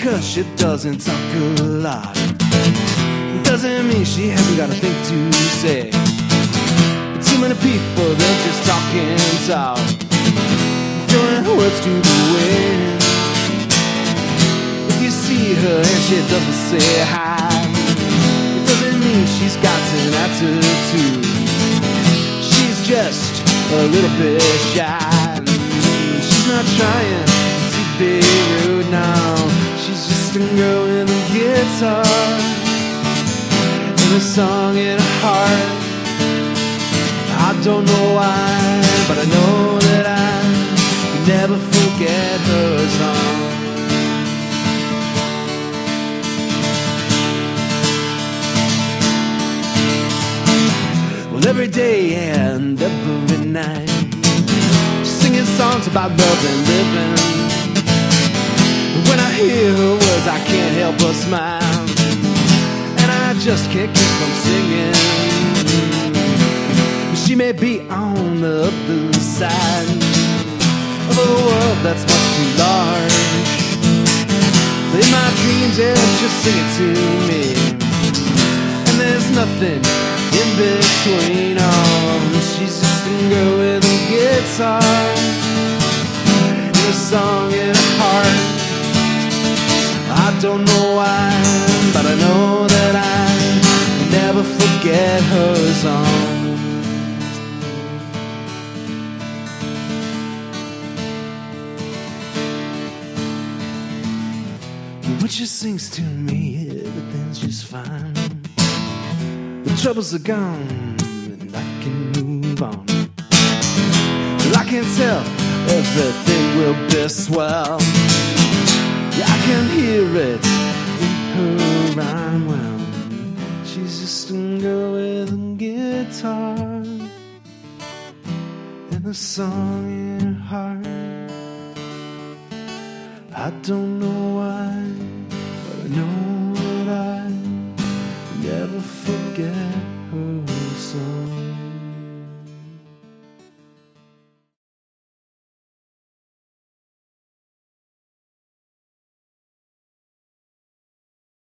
because she doesn't talk a lot doesn't mean she hasn't got a thing to say. But too many people, they'll just talk and talk, throwing words to the wind. If you see her and she doesn't say hi, it doesn't mean she's got an attitude. She's just a little bit shy. She's not trying to be rude now. She's just a girl with a guitar and a song in her heart. I don't know why, but I know that I can never forget her song. Well, every day and every night, she's singing songs about love and living. When I hear her words, I can't help but smile, and I just can't keep from singing. She may be on the other side of a world that's much too large, but in my dreams, yeah, just sing it to me. And there's nothing in between. Oh, she's just a girl with a guitar and a song in her heart. I don't know why, but I know that I will never forget her song. When she sings to me, everything's just fine. The troubles are gone, and I can move on. Well, I can tell everything will be swell. Yeah, I can hear it in her rhyme well. She's just a girl with a guitar and a song in her heart. I don't know why,